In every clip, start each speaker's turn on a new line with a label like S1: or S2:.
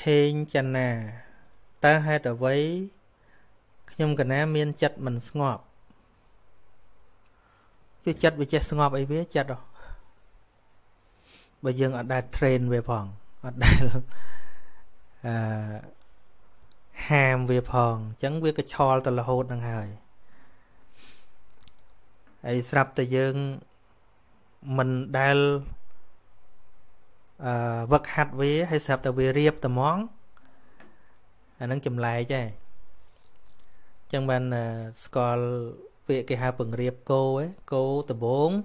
S1: Hên chân nà ta hai ở với nhưng cả ná miên chất mình ngọt chứ chất với chất ngọt ấy biết chất đâu bây giờ ở đây train về phòng ở đây hàm về phòng chẳng biết cái cho tao là hốt đang hơi ấy sắp tới dương mình đang vật hạt với hay sắp tới về riệp tầm món nâng chùm lại chứ chẳng bạn score về cái hai phần riệp cô ấy cô từ 4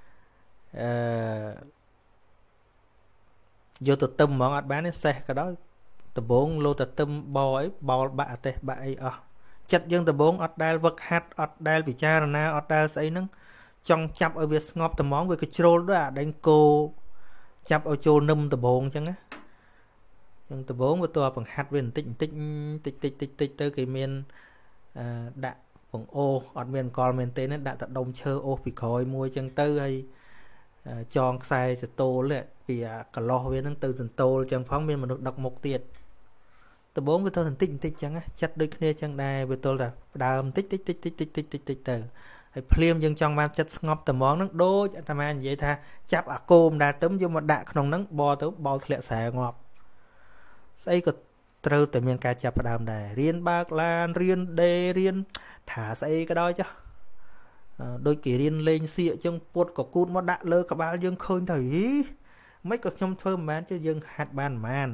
S1: vô từ tâm món ăn bán nó xe cái đó từ 4 lô từ tâm bò ấy bò bạ tê bạ ấy chất dân từ 4 ọt đai vật hạt ọt đai vì cha rồi na ọt đai xây nâng trong chắp ở việc ngọt từ món với cái trôn đó à đánh cô chắp ở trôn nâm từ 4 chẳng á dân từ 4 với tôi bằng hạt về tích tới cái miền đã bằng ô ọt miền còn miền tây nó đã tận đông chơi ô bị khói mua chân tư hay chọn sai sẽ tô lên vì cả lo với nó từ từng tô chẳng phóng miền mà được đọc một tiệt từ 4 với tôi thành tích chẳng á chất đôi kia chẳng đài với tôi là đàm tích từ hay phim dân trong ban chất ngọc từ món nó đôi tham ăn vậy tha chắp côm đã tấm vô mà đạ không nắng bò tới bò lẹ xẻ ngọt xây có trâu từ miền ca chắp đàm đài riêng bạc lan riêng đê riêng thả xây cái đó chứ đôi kỳ riêng lên xịa trong bột có cút mà đạ lơ cả ba dương khơi thấy mấy cái trong thơm bán chứ dương hạt bàn màn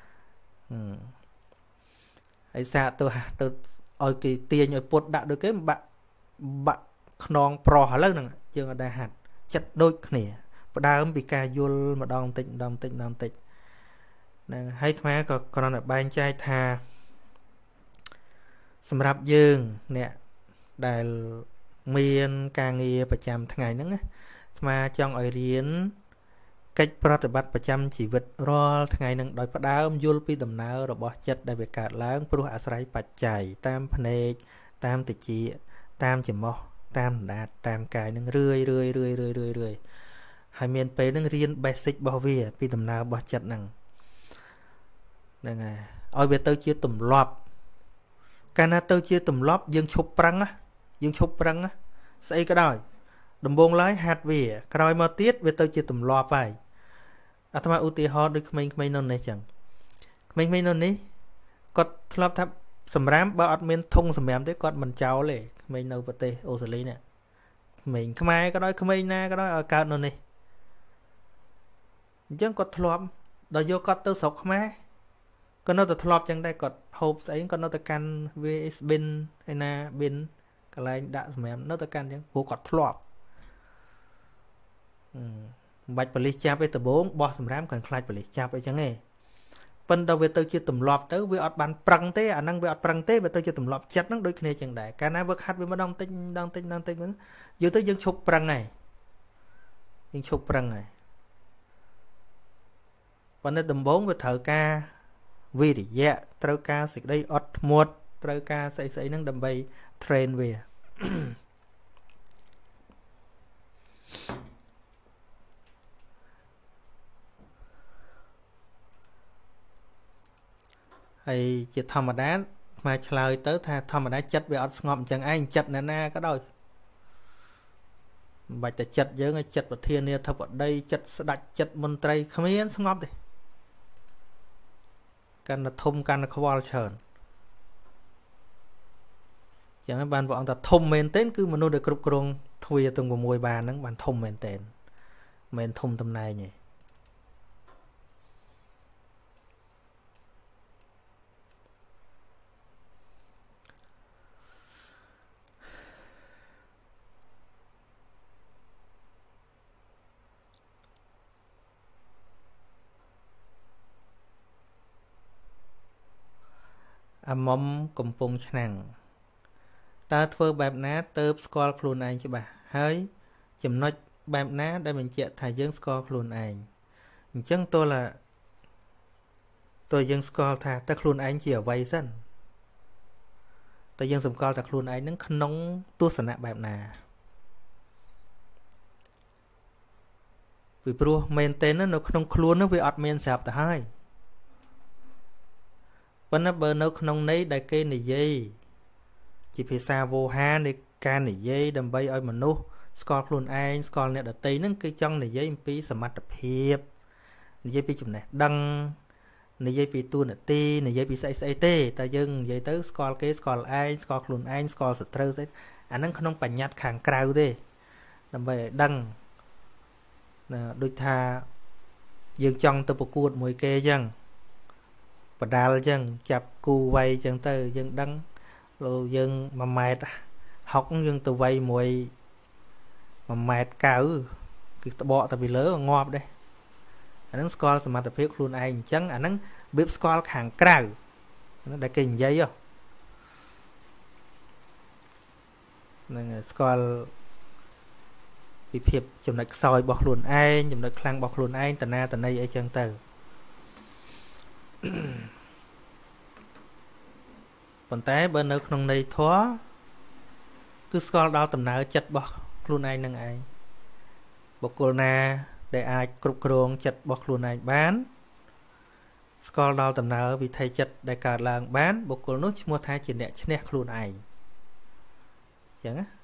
S1: ấy xa tôi ở kỳ tiền ở bột đạ được cái bạn non pro hả lớn nè dương ở đây hạt chất đôi nè và đa bị ca vô mà đòn tịnh nè hay thoáng còn là ban trai thà sầm rạp dương nè đài miền càng ngheประจำ ថ្ងៃ ហ្នឹង mà ចង់ ឲ្យ រៀន កិច្ច ប្រតិបត្តិ ប្រចាំ ជីវិត រាល់ ថ្ងៃ ហ្នឹង ដោយ ផ្ដើម យល់ ពី ដំណើរ របស់ ចិត្ត ដែល វា កើត ឡើង ព្រោះ អាស្រ័យ បច្ច័យ តាម ភ្នែក តាម តិច តាម ច្រមុះ តាម ដណ្ដាត តាម កាយ ហ្នឹង រឿយ ហើយ មាន ពេល ហ្នឹង រៀន basic របស់ វា ពី ដំណើរ របស់ ចិត្ត ហ្នឹង ហ្នឹង ហើយ ឲ្យ វា ទៅ ជា ទម្លាប់ កាល ណា ទៅ ជា ទម្លាប់ យើង ឈប់ ប្រឹង យើង ឈប់ ប្រឹង ស្អី ក៏ ដោយ ដំបូង ឡើយ ហាត់ វា ក្រោយ មក ទៀត វា ទៅ ជា ទម្លាប់ ហើយ អាត្មា ឧទាហរណ៍ ដូច ក្មេងៗ នោះ នេះ ចឹង ក្មេងៗ នោះ នេះ គាត់ ធ្លាប់ ថា សម្រាម បើ អត់ មាន ធុង សម្រាម ទេ គាត់ មិន ចោល ទេ ក្មេង នៅ ប្រទេស អូស្ត្រាលី នេះ ក្មេង ខ្មែរ ក៏ ដោយ ក្មេង ណា ក៏ ដោយ ឲ្យ កើត នោះ នេះ អញ្ចឹង គាត់ ធ្លាប់ ដល់ យក គាត់ ទៅ ស្រុក ខ្មែរ ក៏ នៅ តែ ធ្លាប់ ចឹង ដែរ គាត់ ហូប ស្អី គាត់ នៅ តែ កាន់ វា bin ឯណា bin កន្លែងដាក់សម្រាប់នៅតែកាន់ចឹងព្រោះគាត់ធ្លាប់មិនបាច់ប៉ូលីសចាប់ទេដំបងបោះសម្រាមគាត់ខ្លាចប៉ូលីសចាប់អីចឹងទេប៉ុន្តែវាទៅជាទម្លាប់ទៅវាអត់បានប្រឹងទេអាហ្នឹងវាអត់ប្រឹងទេវាទៅជាទម្លាប់ចិត្តហ្នឹងដូចគ្នាចឹងដែរកាលណាវាខាត់វាម្ដងតិចយើងទៅយើងឈប់ប្រឹងហើយយើងឈប់ប្រឹងហើយប៉ុន្តែដំបងវាត្រូវការវិរិយៈត្រូវការសេចក្តីអត់ធ្មត់ត្រូវការស្អីហ្នឹងដើម្បី train វា ហើយជាធម្មតាមកឆ្លើយទៅថាធម្មតាចិត្តវាអត់ស្ងប់អញ្ចឹងឯងចិត្តណាណាក៏ដោយមិនបាច់តែចិត្តយើងឲ្យចិត្តប្រធានាធិបតីចិត្តស្ដេចចិត្តមន្ត្រីគ្មានស្ងប់ទេកាន់តែធំកាន់តែខ្វល់ច្រើនចឹងបានព្រះអង្គថាធំមែនទែនគឺមនុស្សដែលគ្រប់គ្រងទ្វារទាំង6បានហ្នឹងបានធំមែនទែនមិនមែនធំតំណែងទេអាមុំកំពុងឆ្នាំងតើធ្វើបែបណាទៅស្គាល់ខ្លួនឯងច្បាស់ហើយចំណុចបែបណាដែលបញ្ជាក់ថាយើងស្គាល់ខ្លួនឯងអញ្ចឹងទោះយើងស្គាល់ថាតើខ្លួនឯងជាអ្វីសិនតើយើងសម្គាល់ថាខ្លួនឯងនឹងក្នុងទស្សនៈបែបណាពីព្រោះមែនតើនៅក្នុងខ្លួននោះវាអត់មានស្រាប់ទៅហើយប៉ុន្តែបើនៅក្នុងន័យដែលគេនិយាយជាភាសាវោហារនៃការនិយាយដើម្បីឲ្យមនុស្សស្គាល់ខ្លួនឯងស្គាល់អ្នកដទៃហ្នឹងគឺចង់និយាយអំពីសមត្ថភាពនិយាយពីចំណេះដឹងនិយាយពីតួនាទីនិយាយពីស្អីទេតែយើងនិយាយទៅស្គាល់គេស្គាល់ឯងស្គាល់ខ្លួនឯងស្គាល់សត្រូវស្អីអាហ្នឹងក្នុងបញ្ញត្តិខាងក្រៅទេដើម្បីឲ្យដឹងដូចថាយើងចង់ទៅប្រកួតមួយគេអញ្ចឹងបដាល់អញ្ចឹងចាប់គូវៃអញ្ចឹងទៅយើងដឹងលោយើង1 ម៉ែត្រ60យើងទៅវៃមួយ1 ម៉ែត្រ 9គឺត្បកទៅពីលើងាប់ដែរអាហ្នឹងស្គាល់សមត្ថភាពខ្លួនឯងអញ្ចឹងអាហ្នឹងវាស្គាល់ខាងក្រៅដែលគេនិយាយហ្នឹងស្គាល់ពីភាពចំណុចខ្សោយរបស់ខ្លួនឯងចំណុចខ្លាំងរបស់ខ្លួនឯងតណាតន័យអីចឹងទៅប៉ុន្តែបើនៅក្នុងន័យធម៌គឺស្គាល់ដល់ដំណើរចិត្តរបស់ខ្លួនឯងនឹងឯងបុគ្គលណាដែលអាចគ្រប់គ្រងចិត្តរបស់ខ្លួនឯងបានស្គាល់ដល់ដំណើរវិថីចិត្តដែលកើតឡើងបានបុគ្គលនោះឈ្មោះថាជាអ្នកឈ្នះខ្លួនឯងអញ្ចឹងណា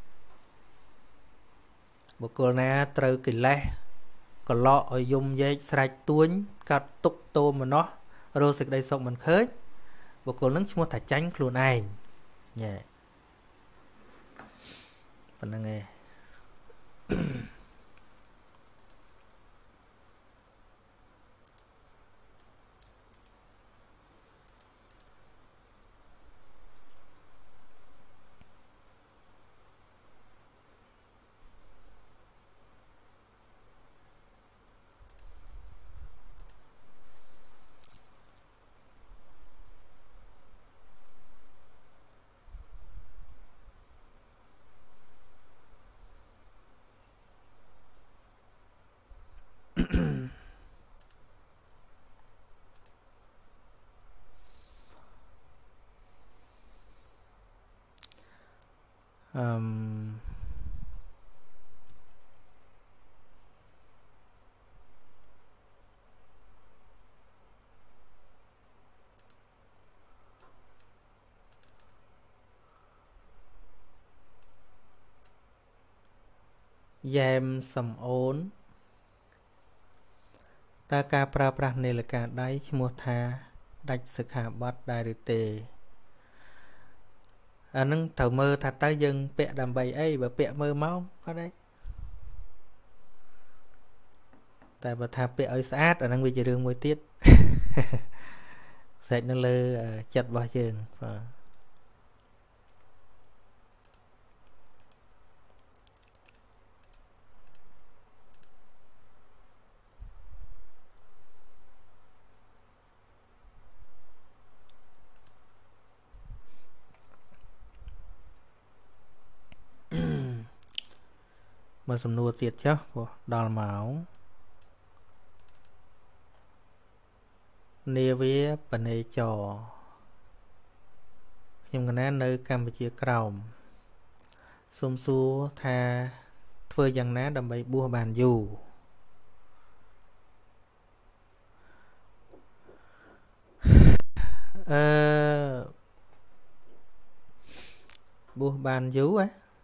S1: បុគ្គលណាត្រូវកិលេសកឡក់ឲ្យយំយែកស្រែកទួញកាត់ទុកតោមនោះរកសេចក្តីសុខមិនឃើញបុគ្គលនឹងឈ្មោះថាចាញ់ខ្លួនឯងញ៉ែប៉ុណ្្នឹងឯងយ៉ែមសំអូនតើការប្រើប្រាស់នាឡិកាដៃឈ្មោះថាដាច់សិក្ខាបទដែរឬទេអានឹងត្រូវមើលថាតើយើងពាក់ដើម្បីអីបើពាក់មើលមកអត់ទេតែបើថាពាក់ឲ្យស្អាតអានឹងវាជារឿងមួយទៀតស្រេចនៅលើចិត្តរបស់យើងបាទមើលសំណួរទៀតចុះព្រោះដល់ម៉ោងនាវាបនេចរខ្ញុំកណាននៅកម្ពុជាក្រោមសូមសួរថាធ្វើយ៉ាងណាដើម្បីបួសបានយូរបួសបានយូរ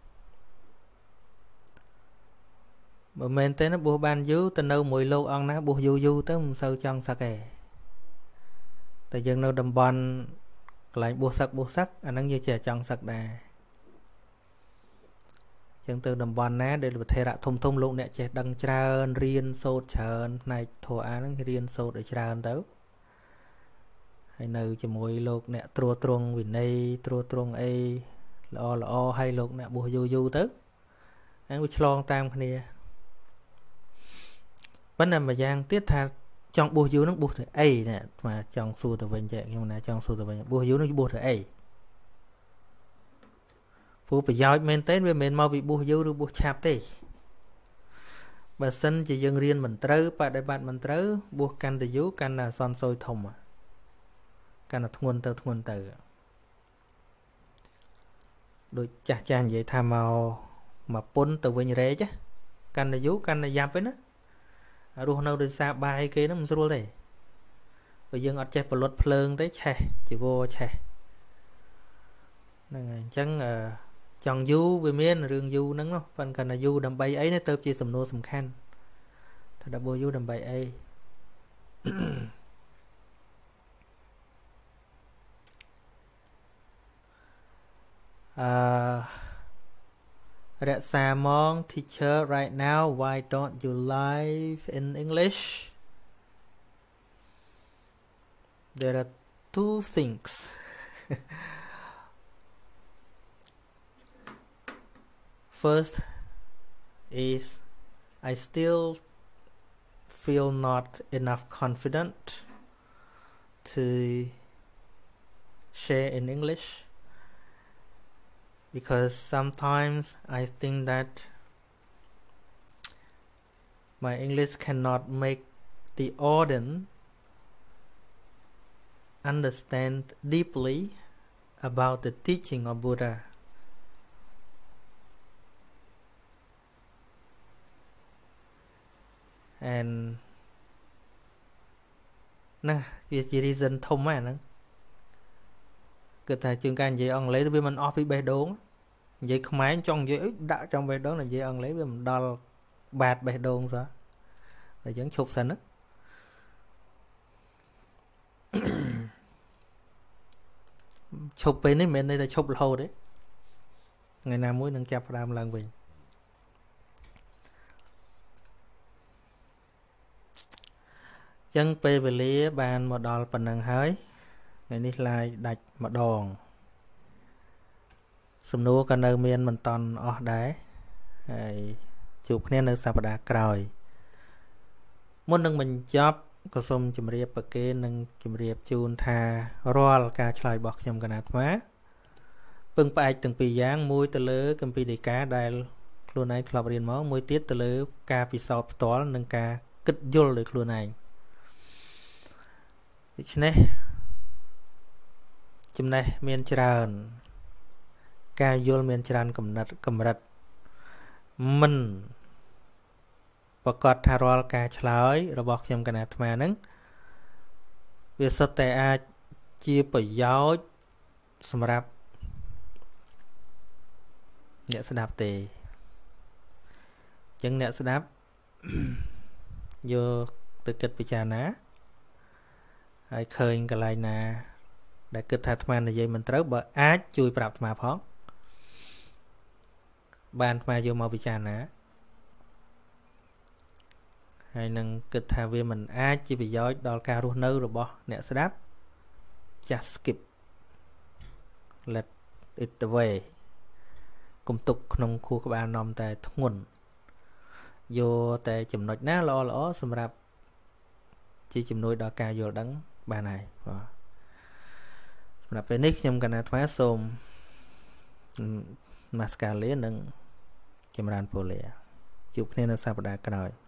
S1: បើមែនទេណាបួសបានយូរទៅនៅមួយលោកអង្គណាបួសយូរទៅមិនសូវចង់សឹកទេតែយើងនៅតំបន់កន្លែងបួសសឹកអាហ្នឹងយើងចេះចង់សឹកដែរចឹងទៅតំបន់ណាដែលវិធរៈធំលោកអ្នកចេះដឹងច្រើនរៀនសូត្រច្រើនផ្នែកធម៌អាហ្នឹងរៀនសូត្រឲ្យច្រើនទៅហើយនៅជាមួយលោកអ្នកត្រួតត្រងវិន័យត្រួតត្រងអីល្អហើយលោកអ្នកបួសយូរទៅហ្នឹងវាឆ្លងតាមគ្នាប៉ុន្តែម្យ៉ាងទៀតថាចង់បួសយូរនឹងបួសទៅអីណាអាចង់សួរទៅវិញចេះខ្ញុំណាចង់សួរទៅវិញបួសយូរនឹងបួសទៅអីព្រោះប្រយោជន៍មែនទែនវាមិនមែនមកពីបួសយូរឬបួសឆាប់ទេបើសិនជាយើងរៀនមិនត្រូវបដិបត្តិមិនត្រូវបួសកាន់តែយូរកាន់តែអសន្នសោយធំកាន់តែធ្ងន់ទៅដូចចាស់និយាយថាមកពុនទៅវិញរែកកាន់តែយូរកាន់តែយ៉ាប់វិញណារស់នៅដោយសារបាយគេហ្នឹងមិនស្រួលទេបើយើងអត់ចេះផលិតភ្លើងទេឆេះជីវរឆេះហ្នឹងហើយអញ្ចឹងចង់យូរវាមានរឿងយូរហ្នឹងប៉ុន្តែគាត់ថាយូរដើម្បីអីនេះទៅជាសំណួរសំខាន់ថាដល់យូរដើម្បីអីរក្សាម៉ង teacher right now why don't you live in English there are two things first is I still feel not enough confident to share in English because sometimes I think that my English cannot make the audience understand deeply about the teaching of Buddha. And ណាវាជា reason ធំហ្នឹងអាហ្នឹងគឺថាជាងការនិយាយអង់គ្លេសវាមិនអស់ពីបេះដូងនិយាយខ្មែរចង់និយាយដាក់trongបេះដូងនិយាយអង់គ្លេសវាមិនដល់បាតបេះដូងសោះតែអញ្ចឹងឈប់សិនណាឈប់ពេលនេះមិនមែនន័យថាឈប់រហូតទេថ្ងៃណាមួយនឹងចាប់ផ្ដើមឡើងវិញចឹងពេលវេលាបានមកដល់ប៉ុណ្ណឹងហើយថ្ងៃនេះឡាយដាច់ម្ដងសំណួរក៏នៅមានមិនតន់អស់ដែរហើយជួបគ្នានៅសប្ដាហ៍ក្រោយមុននឹងបញ្ចប់ក៏សូមជម្រាបប្រគេនិងជម្រាបជូនថារាល់ការឆ្លើយរបស់ខ្ញុំកណាអាត្មាពឹងផ្អែកទាំងពីរយ៉ាងមួយទៅលើគម្ពីរដីកាដែលខ្លួនឯងធ្លាប់រៀនមកមួយទៀតទៅលើការពិសោធន៍ផ្ទាល់និងការគិតយល់ដោយខ្លួនឯងដូច្នេះចំណេះមានច្រើនការយល់មានច្រើនកម្រិតមិនប្រកាសថារាល់ការឆ្លើយរបស់ខ្ញុំកណាអាត្មាហ្នឹងវាសុទ្ធតែអាចជាប្រយោជន៍សម្រាប់អ្នកស្ដាប់ទេអញ្ចឹងអ្នកស្ដាប់យកទៅគិតពិចារណាហើយឃើញកន្លែងណាដែលគិតថាអាត្មានិយាយមិនត្រូវបើអាចជួយប្រាប់អាត្មាផងបានអាត្មាយកមកពិចារណាហើយនឹងគិតថាវាមិនអាចជាប្រយោជន៍ដល់ការរស់នៅរបស់អ្នកស្ដាប់ just skip let it away កុំទុកក្នុងខួរក្បាលនាំតែធ្ងន់យកតែចំណុចណាល្អៗសម្រាប់ជាជំនួយដល់ការយល់ដឹងបានហើយបាទសម្រាប់ពេលនេះខ្ញុំកណាអាត្មាសូមនមស្ការលានិងចម្រើនពរលាជួបគ្នានៅសប្តាហ៍ក្រោយ